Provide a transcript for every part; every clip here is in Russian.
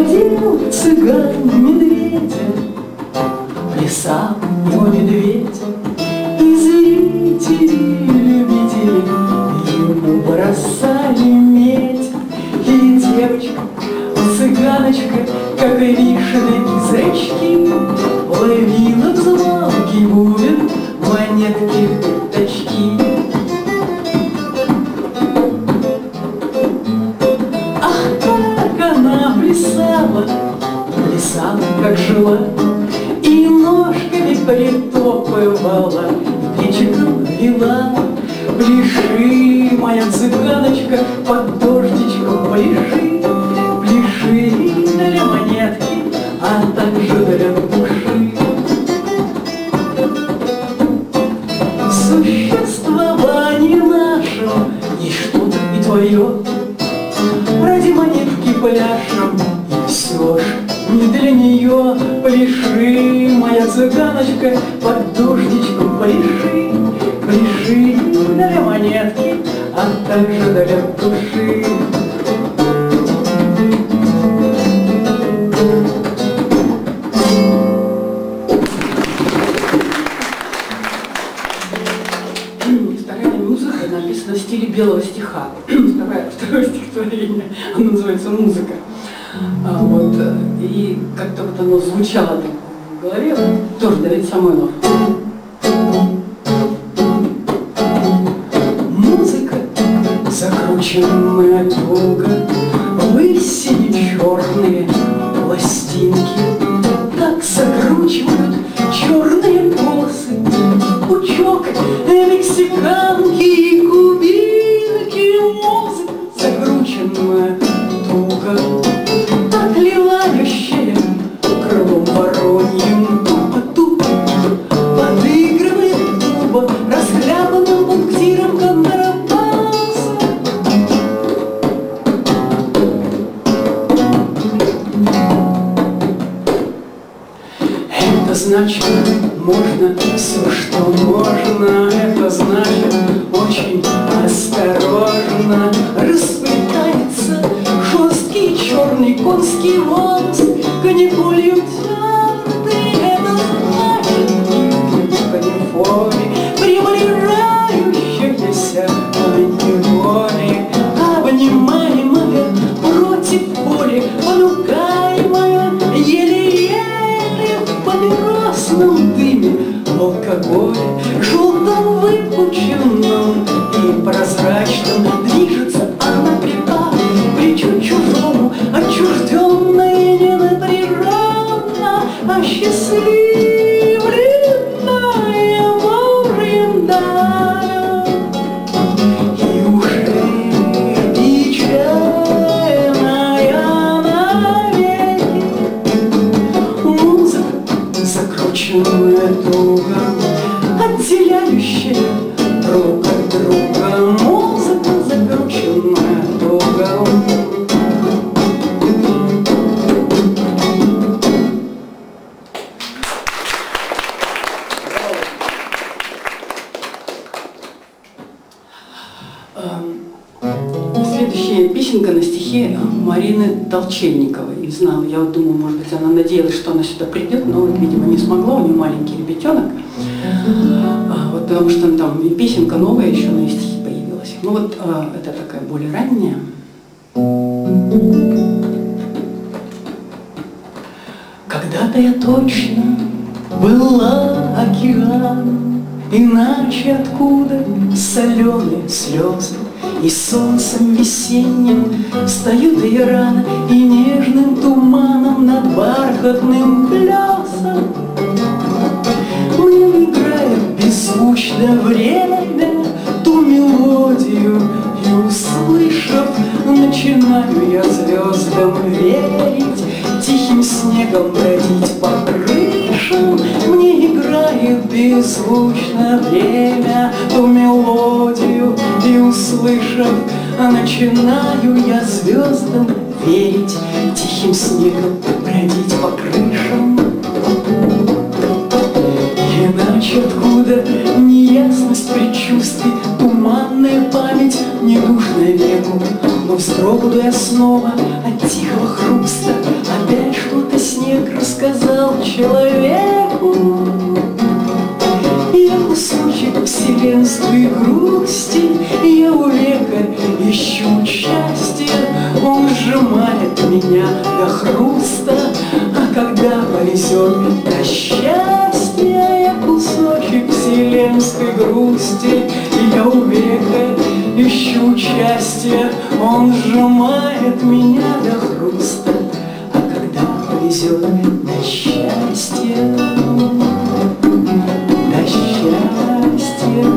водил цыган медведя, плясал его медведь, и зрители-любители ему бросали медь. И девочка, цыганочка, как и вишенные зрачки, ловила в звонкий бубен монетки пятачки. Ах, как она плясала, плясала, как жила, и ножками притопывала, плечиком вела. Пляши, моя цыганочка, под дождичком пляши, пляши для монетки, а также для души. Существование нашего есть что-то и твое, ради монетки пляшем, и все ж не для нее. Пляши, моя цыганочка, под дождичком пляши, пляши для монетки, а также для души. Вторая музыка написана в стиле белого стиха. Второе стихотворение, оно называется «Музыка». Вот, и как-то вот оно звучало так в голове, тоже Давид Самойлов. Музыка, закрученная туго, высели черные пластинки, так закручивают черные полосы пучок мексиканки и кубинки. Музыка, закрученная туго, так лилающая крылом вороньим тупо-тупо, подыгрывает туба расхлябанным пунктиром контрабаса. Это значит, можно все, что можно. Это значит, очень осторожно расплетается жесткий черный конский волос канифолью тянутый. Это значит, в канифоле приближающихся неволи, обнимаемая против воли, понукаемая еле-еле в папиросном дыме, в алкоголе, желтом выпученном и прозрачном, движется она прямо, плечу чужому, отчужденно и ненапряженно, осчастливленная Божьим даром. И уже печальная навеки музыка, закрученная туго, отделяющая друг от друга. Музыка, закрученная туго. Следующая песенка на стихи Марины Толчельниковой. Не знаю, я вот думаю, может быть, она надеялась, что она сюда придет, но, видимо, не смогла, у нее маленький ребятенок. Вот, потому что там и песенка новая еще на стихи появилась. Ну вот это такая более ранняя. Когда-то я точно была океаном, иначе откуда соленые слезы, и солнцем весенним встают и рано, и нежным туманом над бархатным плясом мне играет беззвучно время ту мелодию, и услышав, начинаю я звездам верить, тихим снегом бродить по крышам. Мне играет беззвучно время ту мелодию, и услышав, начинаю я звездам верить, тихим снегом бродить по крышам. Иначе откуда неясность предчувствий, туманная память, ненужная веку, но вздрогну я снова от тихого хруста, от человек рассказал человеку. Я кусочек вселенской грусти, я у века ищу счастье. Он сжимает меня до хруста, а когда повезет до счастья, я кусочек вселенской грусти, я у века ищу счастье. Он сжимает меня до хруста, а когда повезет до счастья, до счастья.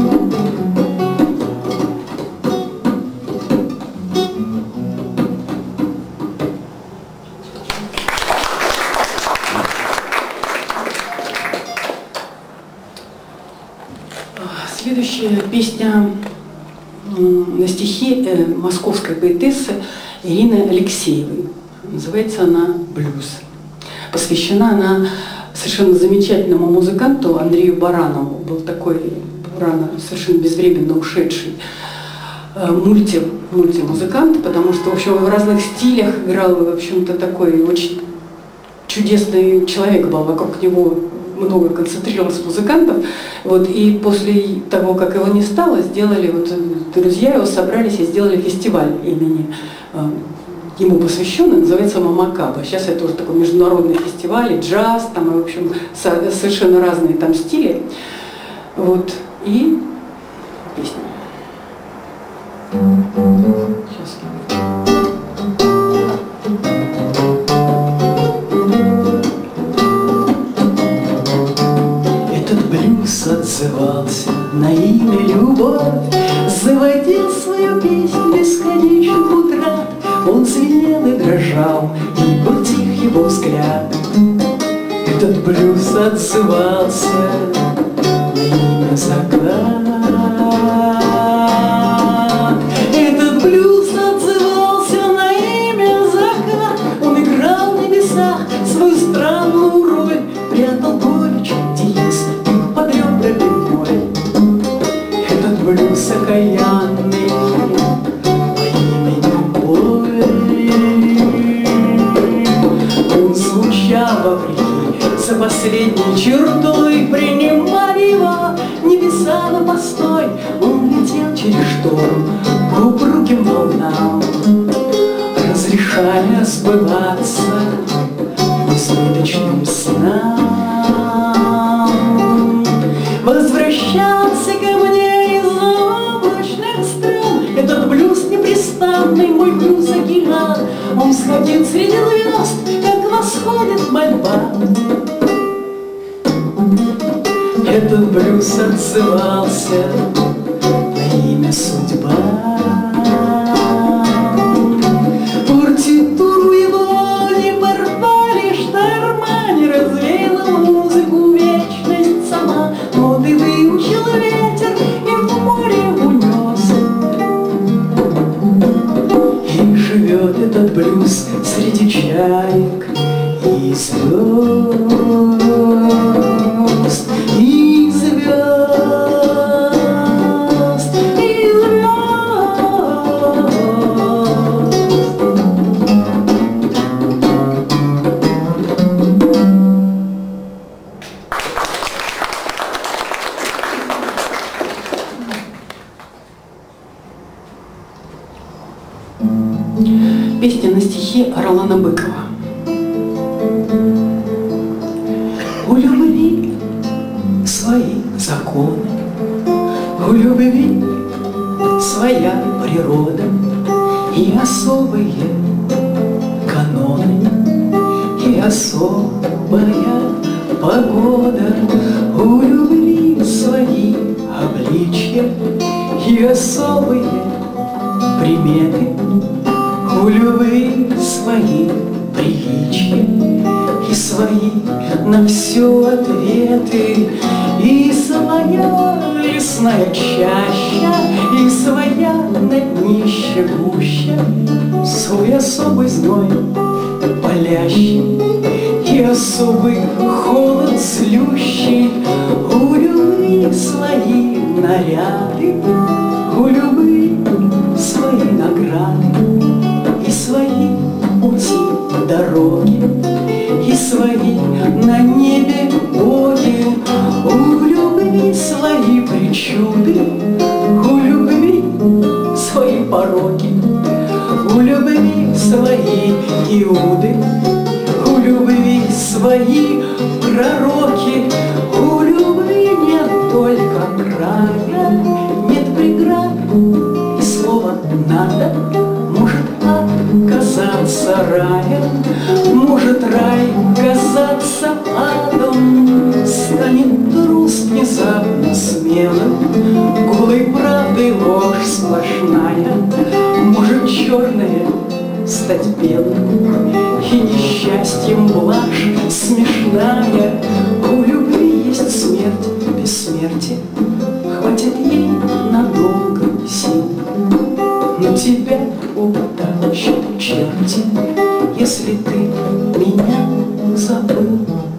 Следующая песня на стихи московской поэтессы Ирины Алексеевой. Называется она «Блюз». Посвящена она совершенно замечательному музыканту Андрею Баранову. Был такой рано, совершенно безвременно ушедший мультимузыкант, потому что, в общем, в разных стилях играл, в общем-то, такой очень чудесный человек был, вокруг него много концентрировалось музыкантов. Вот, и после того, как его не стало, сделали, вот, друзья его собрались и сделали фестиваль имени ему посвященный, называется «Мамакаба». Сейчас это уже такой международный фестиваль, и джаз, там, и, в общем, совершенно разные там стили. Вот, и песня. Сейчас. Отзывался на имя любовь, заводил свою песню бесконечных утрат. Он звенел и дрожал, и был тих его взгляд. Этот блюз отзывался на имя закат. Этот блюз отзывался на имя закат. Он играл в небесах свою странную роль, прятал горечь, диез, блюз окаянный по имени Боль. Он звучал вопреки, за последней чертой принимали его небеса на постой. Он летел через шторм по упругим волнам, разрешая сбываться несбыточным снам. Возвращался ко мне из облачных стран этот блюз непрестанный, мой блюз океан. Он сходил среди звезд, как восходит мольба. Этот блюз отзывался на имя судьба. Партитуру его не порвали шторма, не развеяла музыку вечность сама. Ноты выучил ветер и в море унес. И живет этот блюз среди чаек и звезд, и звезд, и звезд. Песня на стихи Ролана Быкова. У любви свои законы, у любви своя природа и особые каноны, и особая погода. У любви свои обличья и особые приметы. У любви свои приличия и свои на все ответы, и своя лесная чаща, и своя на днище гуща, свой особый зной палящий и особый холод злющий. У любви свои наряды, у любви свои награды, и свои пути дороги, и на небе боги. У любви свои причуды, у любви свои пороки, у любви свои Иуды, у любви свои пророки, у любви нет только края, нет преград, и слово «надо» может оказаться раем, может рай казаться адом, станет трус внезапно смелым, голой правдой ложь сплошная, может черное стать белым, и несчастьем блажь смешная. У любви есть смерть, бессмертие, хватит ей надолго сил, но тебя утащат черти, если ты меня забыл.